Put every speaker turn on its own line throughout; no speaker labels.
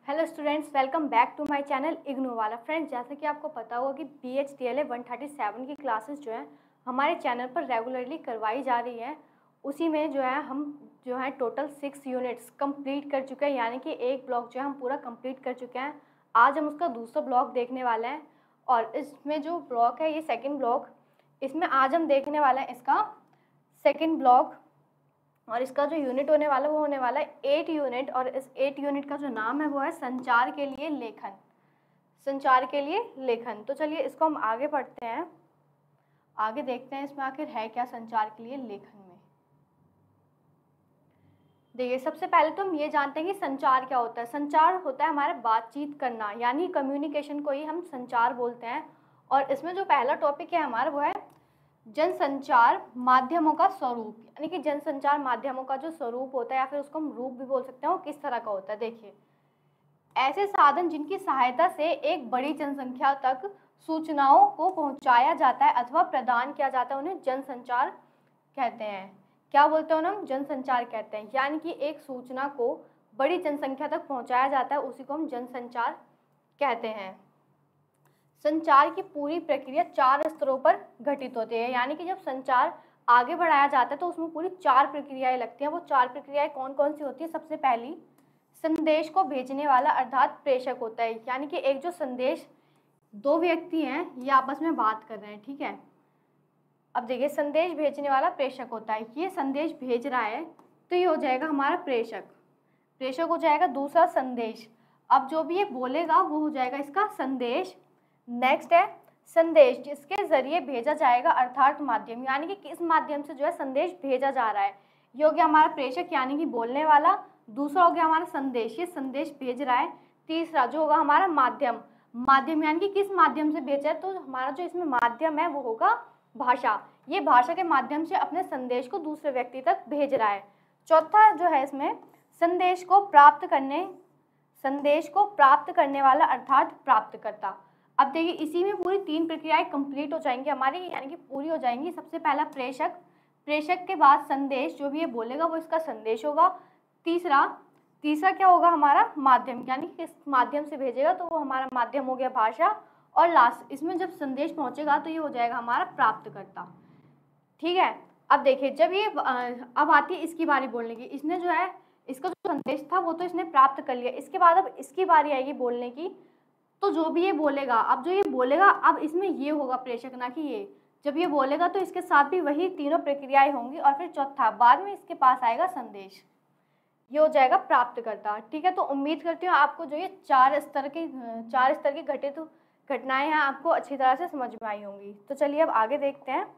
Hello students, welcome back to my channel IGNOU वाला। Friends, जैसे कि आपको पता होगा कि BHDLA 137 की क्लासेस जो है हमारे चैनल पर रेगुलरली करवाई जा रही है। उसी में जो है हम टोटल 6 यूनिट्स कंप्लीट कर चुके हैं, यानी कि एक ब्लॉक जो है हम पूरा कंप्लीट कर चुके हैं। आज हम उसका दूसरा ब्लॉक देखने वाले हैं और इसमें जो ब्लॉक है ये सेकेंड ब्लॉक, इसमें आज हम देखने वाले हैं इसका सेकेंड ब्लॉक। और इसका जो यूनिट होने वाला है वो होने वाला है 8 यूनिट, और इस 8 यूनिट का जो नाम है वो है संचार के लिए लेखन। संचार के लिए लेखन। तो चलिए इसको हम आगे पढ़ते हैं, आगे देखते हैं इसमें आखिर है क्या संचार के लिए लेखन में। देखिए, सबसे पहले तो हम ये जानते हैं कि संचार क्या होता है। संचार होता है हमारे बातचीत करना, यानी कम्युनिकेशन को ही हम संचार बोलते हैं। और इसमें जो पहला टॉपिक है हमारा वो है जनसंचार माध्यमों का स्वरूप, यानी कि जनसंचार माध्यमों का जो स्वरूप होता है या फिर उसको हम रूप भी बोल सकते हैं, वो किस तरह का होता है। देखिए, ऐसे साधन जिनकी सहायता से एक बड़ी जनसंख्या तक सूचनाओं को पहुंचाया जाता है अथवा प्रदान किया जाता है, उन्हें जनसंचार कहते हैं। क्या बोलते हैं उन्हें? जनसंचार कहते हैं। यानी कि एक सूचना को बड़ी जनसंख्या तक पहुंचाया जाता है, उसी को हम जनसंचार कहते हैं। संचार की पूरी प्रक्रिया 4 स्तरों पर घटित होती है, यानी कि जब संचार आगे बढ़ाया जाता है तो उसमें पूरी 4 प्रक्रियाएं लगती हैं। वो 4 प्रक्रियाएं कौन कौन सी होती है? सबसे पहली, संदेश को भेजने वाला अर्थात प्रेषक होता है, यानी कि एक जो संदेश, दो व्यक्ति हैं ये आपस में बात कर रहे हैं, ठीक है। अब देखिए, संदेश भेजने वाला प्रेषक होता है, ये संदेश भेज रहा है तो ये हो जाएगा हमारा प्रेषक। प्रेषक हो जाएगा। दूसरा, संदेश, अब जो भी ये बोलेगा वो हो जाएगा इसका संदेश। नेक्स्ट है संदेश जिसके जरिए भेजा जाएगा अर्थात माध्यम, यानी कि किस माध्यम से जो है संदेश भेजा जा रहा है। ये हो गया हमारा प्रेषक यानी कि बोलने वाला। दूसरा हो गया हमारा संदेश, ये संदेश भेज रहा है। तीसरा जो होगा हमारा माध्यम, माध्यम यानी कि किस माध्यम से भेजा है, तो हमारा जो इसमें माध्यम है वो होगा भाषा। ये भाषा के माध्यम से अपने संदेश को दूसरे व्यक्ति तक भेज रहा है। चौथा जो है इसमें संदेश को प्राप्त करने वाला अर्थात प्राप्तकर्ता। अब देखिए, इसी में पूरी 3 प्रक्रियाएं कंप्लीट हो जाएंगी हमारी, यानी कि पूरी हो जाएंगी। सबसे पहला प्रेषक, प्रेषक के बाद संदेश, जो भी ये बोलेगा वो इसका संदेश होगा। तीसरा क्या होगा हमारा माध्यम, यानी किस माध्यम से भेजेगा तो वो हमारा माध्यम हो गया भाषा। और लास्ट, इसमें जब संदेश पहुंचेगा तो ये हो जाएगा हमारा प्राप्तकर्ता, ठीक है। अब देखिए, जब ये अब आती है इसकी बारी बोलने की। इसने जो है इसका जो संदेश था वो तो इसने प्राप्त कर लिया, इसके बाद अब इसकी बारी आएगी बोलने की। तो जो भी ये बोलेगा, अब जो ये बोलेगा, अब इसमें ये होगा प्रेषक, ना कि ये। जब ये बोलेगा तो इसके साथ भी वही तीनों प्रक्रियाएं होंगी। और फिर चौथा, बाद में इसके पास आएगा संदेश, ये हो जाएगा प्राप्तकर्ता, ठीक है। तो उम्मीद करती हूँ आपको जो ये 4 स्तर की घटित घटनाएं हैं आपको अच्छी तरह से समझ में आई होंगी। तो चलिए अब आगे देखते हैं।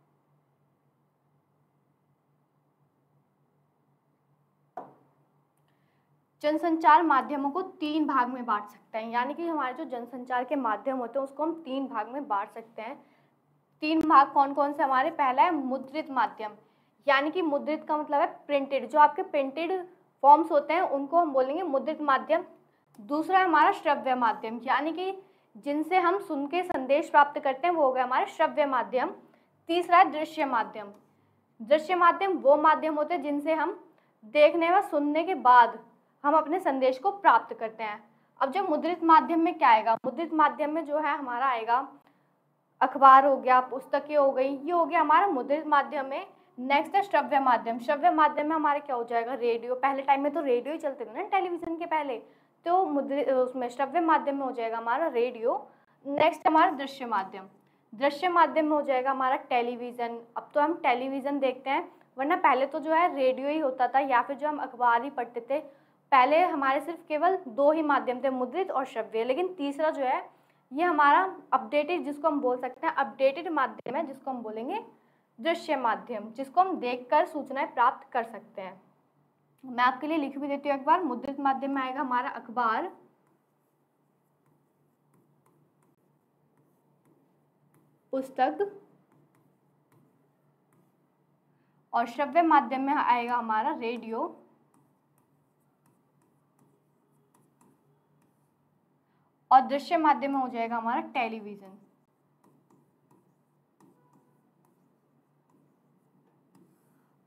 जनसंचार माध्यमों को 3 भाग में बांट सकते हैं, यानी कि हमारे जो जनसंचार के माध्यम होते हैं उसको हम 3 भाग में बांट सकते हैं। 3 भाग कौन कौन से हमारे? पहला है मुद्रित माध्यम, यानी कि मुद्रित का मतलब है प्रिंटेड, जो आपके प्रिंटेड फॉर्म्स होते हैं उनको हम बोलेंगे मुद्रित माध्यम। दूसरा है हमारा श्रव्य माध्यम, यानी कि जिनसे हम सुन के संदेश प्राप्त करते हैं वो हो गया हमारे श्रव्य माध्यम। तीसरा है दृश्य माध्यम। दृश्य माध्यम वो माध्यम होते हैं जिनसे हम देखने व सुनने के बाद हम अपने संदेश को प्राप्त करते हैं। अब जो मुद्रित माध्यम में क्या आएगा? मुद्रित माध्यम में जो है हमारा आएगा अखबार हो गया, पुस्तकें हो गई, ये हो गया हमारा मुद्रित माध्यम में। नेक्स्ट है श्रव्य माध्यम। श्रव्य माध्यम में हमारे क्या हो जाएगा? रेडियो। पहले टाइम में तो रेडियो ही चलते थे ना, टेलीविजन के पहले, तो मुद्रित उसमें श्रव्य माध्यम में हो जाएगा हमारा रेडियो। नेक्स्ट हमारा दृश्य माध्यम। दृश्य माध्यम में हो जाएगा हमारा टेलीविजन। अब तो हम टेलीविजन देखते हैं, वरना पहले तो जो है रेडियो ही होता था या फिर जो हम अखबार ही पढ़ते थे। पहले हमारे सिर्फ केवल 2 ही माध्यम थे, मुद्रित और श्रव्य। लेकिन तीसरा जो है ये हमारा अपडेटेड, जिसको हम बोल सकते हैं अपडेटेड माध्यम है, जिसको हम बोलेंगे दृश्य माध्यम, जिसको हम देखकर सूचनाएं प्राप्त कर सकते हैं। मैं आपके लिए लिख भी देती हूँ एक बार। मुद्रित माध्यम में आएगा हमारा अखबार, पुस्तक, और श्रव्य माध्यम में आएगा हमारा रेडियो, और दृश्य माध्यम में हो जाएगा हमारा टेलीविजन।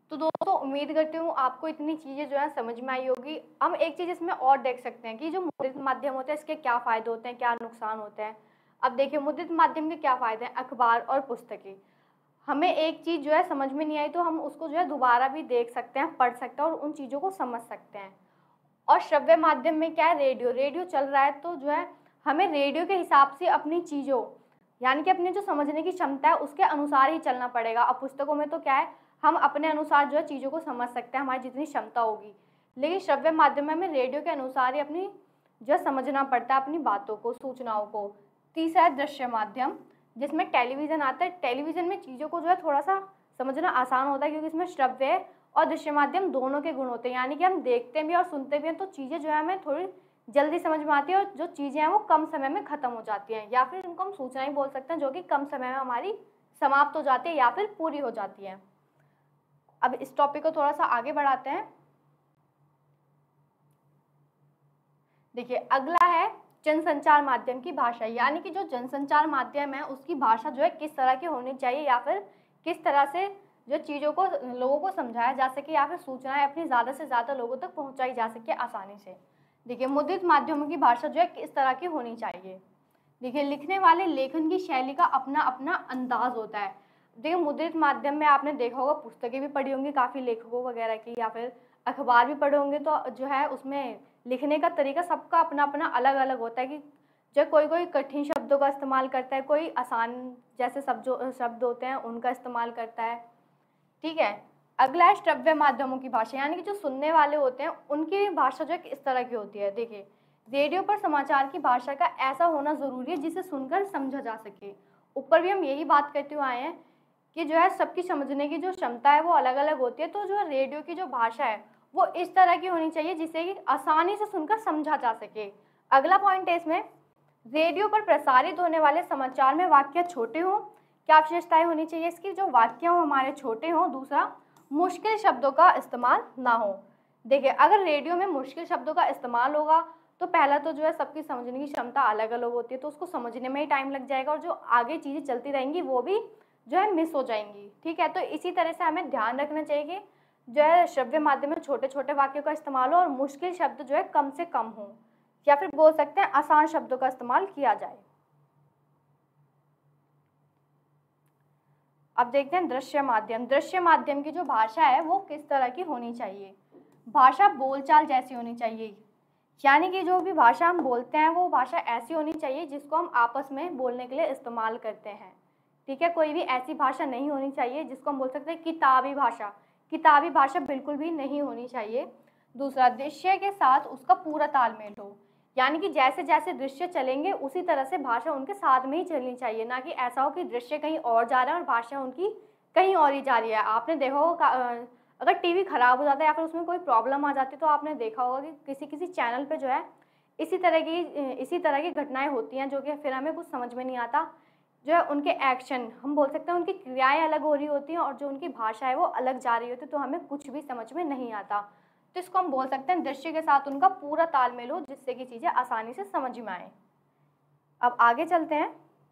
तो दोस्तों उम्मीद करती हूँ आपको इतनी चीज़ें जो है समझ में आई होगी। हम एक चीज़ इसमें और देख सकते हैं कि जो मुद्रित माध्यम होते हैं इसके क्या फ़ायदे होते हैं, क्या नुकसान होते हैं। अब देखिए मुद्रित माध्यम के क्या फ़ायदे हैं, अखबार और पुस्तकें। हमें एक चीज़ जो है समझ में नहीं आई तो हम उसको जो है दोबारा भी देख सकते हैं, पढ़ सकते हैं और उन चीज़ों को समझ सकते हैं। और श्रव्य माध्यम में क्या है, रेडियो। रेडियो चल रहा है तो जो है हमें रेडियो के हिसाब से अपनी चीज़ों यानी कि अपनी जो समझने की क्षमता है उसके अनुसार ही चलना पड़ेगा। अब पुस्तकों में तो क्या है, हम अपने अनुसार जो है चीज़ों को समझ सकते हैं, हमारी जितनी क्षमता होगी। लेकिन श्रव्य माध्यम में हमें रेडियो के अनुसार ही अपनी जो है समझना पड़ता है, अपनी बातों को, सूचनाओं को। तीसरा है दृश्य माध्यम, जिसमें टेलीविज़न आता है। टेलीविज़न में चीज़ों को जो है थोड़ा सा समझना आसान होता है, क्योंकि इसमें श्रव्य और दृश्य माध्यम दोनों के गुण होते हैं, यानी कि हम देखते भी और सुनते भी हैं तो चीज़ें जो है हमें थोड़ी जल्दी समझ में आती है, और जो चीज़ें हैं वो कम समय में ख़त्म हो जाती हैं, या फिर इनको हम सूचना ही बोल सकते हैं, जो कि कम समय में हमारी समाप्त हो जाती है या फिर पूरी हो जाती है। अब इस टॉपिक को थोड़ा सा आगे बढ़ाते हैं। देखिए अगला है जनसंचार माध्यम की भाषा, यानी कि जो जनसंचार माध्यम है उसकी भाषा जो है किस तरह की होनी चाहिए, या फिर किस तरह से जो चीज़ों को लोगों को समझाया जा सके या फिर सूचनाएं अपनी ज़्यादा से ज़्यादा लोगों तक पहुंचाई जा सके आसानी से। देखिए मुद्रित माध्यमों की भाषा जो है किस तरह की होनी चाहिए। देखिए लिखने वाले लेखन की शैली का अपना अपना अंदाज होता है। देखिए मुद्रित माध्यम में आपने देखा होगा, पुस्तकें भी पढ़ी होंगी काफ़ी लेखकों वगैरह की, या फिर अखबार भी पढ़े होंगे, तो जो है उसमें लिखने का तरीका सबका अपना अपना अलग अलग होता है। कि जो कोई कोई कठिन शब्दों का इस्तेमाल करता है, कोई आसान जैसे शब्द होते हैं उनका इस्तेमाल करता है। ठीक है, अगला है श्रव्य माध्यमों की भाषा, यानी कि जो सुनने वाले होते हैं उनकी भाषा जो है किस तरह की होती है। देखिए रेडियो पर समाचार की भाषा का ऐसा होना ज़रूरी है जिसे सुनकर समझा जा सके। ऊपर भी हम यही बात करते हुए आए हैं कि जो है सबकी समझने की जो क्षमता है वो अलग अलग होती है, तो जो है रेडियो की जो भाषा है वो इस तरह की होनी चाहिए जिसे कि आसानी से सुनकर समझा जा सके। अगला पॉइंट है इसमें, रेडियो पर प्रसारित होने वाले समाचार में वाक्य छोटे हों। क्या विशेषताएं होनी चाहिए इसकी, जो वाक्य हों हमारे छोटे हों। दूसरा, मुश्किल शब्दों का इस्तेमाल ना हो। देखिए अगर रेडियो में मुश्किल शब्दों का इस्तेमाल होगा तो पहला तो जो है सबकी समझने की क्षमता अलग अलग होती है, तो उसको समझने में ही टाइम लग जाएगा, और जो आगे चीज़ें चलती रहेंगी वो भी जो है मिस हो जाएंगी। ठीक है, तो इसी तरह से हमें ध्यान रखना चाहिए कि जो है श्रव्य माध्यम में छोटे छोटे वाक्यों का इस्तेमाल हो और मुश्किल शब्द जो है कम से कम हो, या फिर बोल सकते हैं आसान शब्दों का इस्तेमाल किया जाए। अब देखते हैं दृश्य माध्यम। दृश्य माध्यम की जो भाषा है वो किस तरह की होनी चाहिए। भाषा बोलचाल जैसी होनी चाहिए, यानी कि जो भी भाषा हम बोलते हैं वो भाषा ऐसी होनी चाहिए जिसको हम आपस में बोलने के लिए इस्तेमाल करते हैं। ठीक है, कोई भी ऐसी भाषा नहीं होनी चाहिए जिसको हम बोल सकते हैं किताबी भाषा। किताबी भाषा बिल्कुल भी नहीं होनी चाहिए। दूसरा, दृश्य के साथ उसका पूरा तालमेल हो, यानी कि जैसे जैसे दृश्य चलेंगे उसी तरह से भाषा उनके साथ में ही चलनी चाहिए, ना कि ऐसा हो कि दृश्य कहीं और जा रहा है और भाषा उनकी कहीं और ही जा रही है। आपने देखा होगा अगर टीवी खराब हो जाता है या फिर उसमें कोई प्रॉब्लम आ जाती है तो आपने देखा होगा कि किसी किसी चैनल पे जो है इसी तरह की घटनाएं होती हैं, जो कि फिर हमें कुछ समझ में नहीं आता। जो है उनके एक्शन, हम बोल सकते हैं उनकी क्रियाएं अलग हो रही होती हैं और जो उनकी भाषा है वो अलग जा रही होती है, तो हमें कुछ भी समझ में नहीं आता। तो इसको हम बोल सकते हैं दृश्य के साथ उनका पूरा तालमेल हो, जिससे कि चीज़ें आसानी से समझ में आए। अब आगे चलते हैं।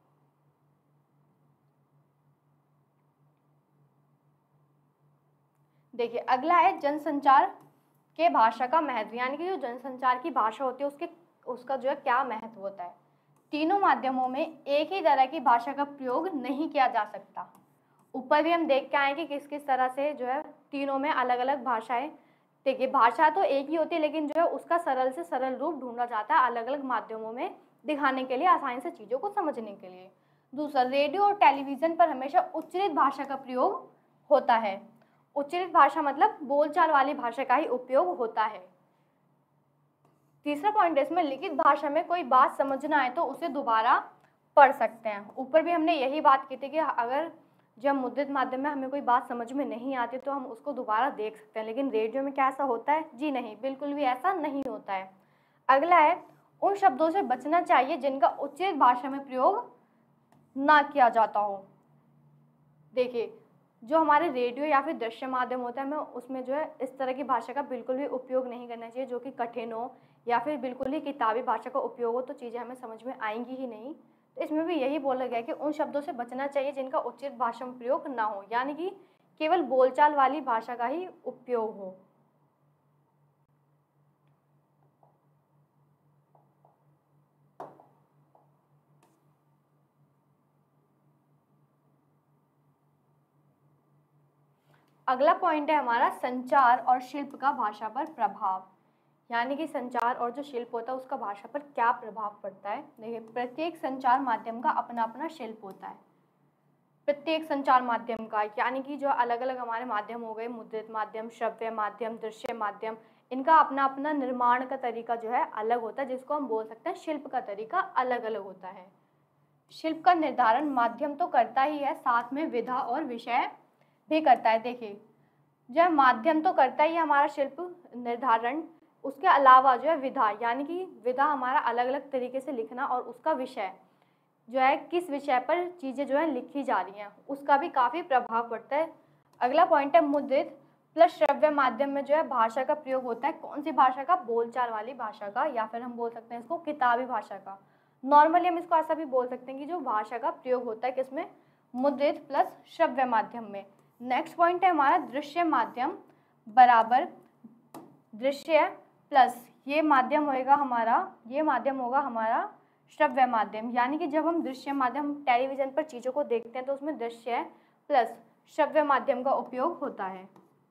देखिए अगला है जनसंचार के भाषा का महत्व, यानी कि जो जनसंचार की भाषा होती है उसका जो है क्या महत्व होता है। तीनों माध्यमों में एक ही तरह की भाषा का प्रयोग नहीं किया जा सकता। ऊपर भी हम देख के आए कि किस किस तरह से जो है तीनों में अलग अलग भाषाएं। देखिए भाषा तो एक ही होती है, लेकिन जो है उसका सरल से सरल रूप ढूंढा जाता है अलग अलग माध्यमों में दिखाने के लिए, आसानी से चीज़ों को समझने के लिए। दूसरा, रेडियो और टेलीविज़न पर हमेशा उच्चरित भाषा का प्रयोग होता है। उच्चरित भाषा मतलब बोलचाल वाली भाषा का ही उपयोग होता है। तीसरा पॉइंट है इसमें, लिखित भाषा में कोई बात समझना है तो उसे दोबारा पढ़ सकते हैं। ऊपर भी हमने यही बात की थी कि अगर जब मुद्रित माध्यम में हमें कोई बात समझ में नहीं आती तो हम उसको दोबारा देख सकते हैं, लेकिन रेडियो में क्या ऐसा होता है? जी नहीं, बिल्कुल भी ऐसा नहीं होता है। अगला है, उन शब्दों से बचना चाहिए जिनका उचित भाषा में प्रयोग ना किया जाता हो। देखिए जो हमारे रेडियो या फिर दृश्य माध्यम होता है, हमें उसमें जो है इस तरह की भाषा का बिल्कुल भी उपयोग नहीं करना चाहिए जो कि कठिन हो या फिर बिल्कुल ही किताबी भाषा का उपयोग हो, तो चीज़ें हमें समझ में आएंगी ही नहीं। तो इसमें भी यही बोला गया है कि उन शब्दों से बचना चाहिए जिनका उचित भाषा में प्रयोग ना हो, यानी कि केवल बोलचाल वाली भाषा का ही उपयोग हो। अगला पॉइंट है हमारा संचार और शिल्प का भाषा पर प्रभाव, यानी कि संचार और जो शिल्प होता है उसका भाषा पर क्या प्रभाव पड़ता है। देखिए, प्रत्येक संचार माध्यम का अपना अपना शिल्प होता है। प्रत्येक संचार माध्यम का, यानी कि जो अलग अलग हमारे माध्यम हो गए, मुद्रित माध्यम, श्रव्य माध्यम, दृश्य माध्यम, इनका अपना अपना निर्माण का तरीका जो है अलग होता है, जिसको हम बोल सकते हैं शिल्प का तरीका अलग अलग होता है। शिल्प का निर्धारण माध्यम तो करता ही है, साथ में विधा और विषय भी करता है। देखिए, जो माध्यम तो करता ही है हमारा शिल्प निर्धारण, उसके अलावा जो है विधा, यानी कि विधा हमारा अलग अलग तरीके से लिखना, और उसका विषय जो है किस विषय पर चीज़ें जो है लिखी जा रही हैं, उसका भी काफ़ी प्रभाव पड़ता है। अगला पॉइंट है मुद्रित प्लस श्रव्य माध्यम में जो है भाषा का प्रयोग होता है। कौन सी भाषा का? बोलचाल वाली भाषा का, या फिर हम बोल सकते हैं इसको किताबी भाषा का। नॉर्मली हम इसको ऐसा भी बोल सकते हैं कि जो भाषा का प्रयोग होता है किसमें? मुद्रित प्लस श्रव्य माध्यम में। नेक्स्ट पॉइंट है हमारा दृश्य माध्यम बराबर दृश्य प्लस ये माध्यम होगा हमारा श्रव्य माध्यम, यानी कि जब हम दृश्य माध्यम टेलीविजन पर चीज़ों को देखते हैं तो उसमें दृश्य प्लस श्रव्य माध्यम का उपयोग होता है।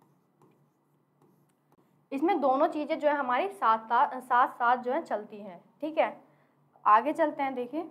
इसमें दोनों चीज़ें जो है हमारी साथ साथ जो है चलती हैं। ठीक है, आगे चलते हैं। देखिए,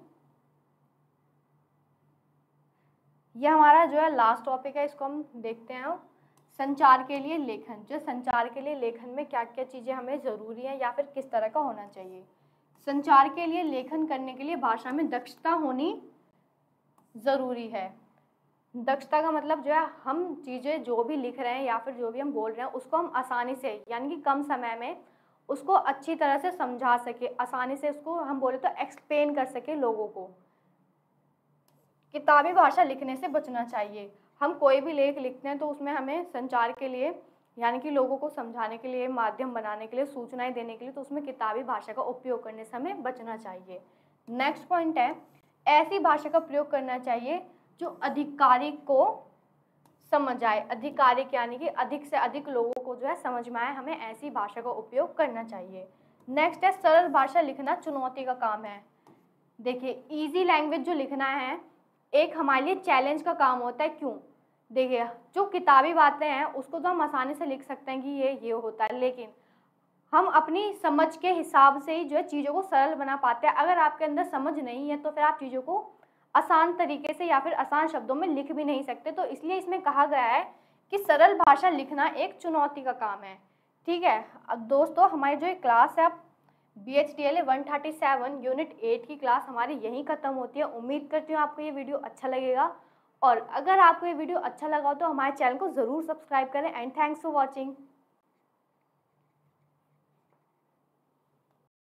यह हमारा जो है लास्ट टॉपिक है, इसको हम देखते हैं। संचार के लिए लेखन, जो संचार के लिए लेखन में क्या क्या चीज़ें हमें ज़रूरी है या फिर किस तरह का होना चाहिए। संचार के लिए लेखन करने के लिए भाषा में दक्षता होनी ज़रूरी है। दक्षता का मतलब जो है हम चीज़ें जो भी लिख रहे हैं या फिर जो भी हम बोल रहे हैं उसको हम आसानी से, यानी कि कम समय में उसको अच्छी तरह से समझा सके, आसानी से उसको हम बोले तो एक्सप्लेन कर सके लोगों को। किताबी भाषा लिखने से बचना चाहिए। हम कोई भी लेख लिखते हैं तो उसमें हमें संचार के लिए, यानी कि लोगों को समझाने के लिए, माध्यम बनाने के लिए, सूचनाएं देने के लिए, तो उसमें किताबी भाषा का उपयोग करने से हमें बचना चाहिए। नेक्स्ट पॉइंट है ऐसी भाषा का प्रयोग करना चाहिए जो अधिकारिक को समझ आए। अधिकारिक यानी कि अधिक से अधिक लोगों को जो है समझ में आए, हमें ऐसी भाषा का उपयोग करना चाहिए। नेक्स्ट है सरल भाषा लिखना चुनौती का काम है। देखिए, इजी लैंग्वेज जो लिखना है एक हमारे लिए चैलेंज का काम होता है। क्यों? देखिए, जो किताबी बातें हैं उसको तो हम आसानी से लिख सकते हैं कि ये होता है, लेकिन हम अपनी समझ के हिसाब से ही जो है चीज़ों को सरल बना पाते हैं। अगर आपके अंदर समझ नहीं है तो फिर आप चीज़ों को आसान तरीके से या फिर आसान शब्दों में लिख भी नहीं सकते। तो इसलिए इसमें कहा गया है कि सरल भाषा लिखना एक चुनौती का काम है। ठीक है, अब दोस्तों हमारी जो क्लास है BHTLA 137 यूनिट 8 की क्लास हमारी यहीं ख़त्म होती है। उम्मीद करती हूँ आपको ये वीडियो अच्छा लगेगा, और अगर आपको ये वीडियो अच्छा लगा तो हमारे चैनल को ज़रूर सब्सक्राइब करें। And thanks for watching.